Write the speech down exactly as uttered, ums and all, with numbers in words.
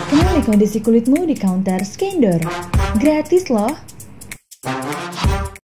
Kenali kondisi kulitmu di counter Skindor. Gratis loh!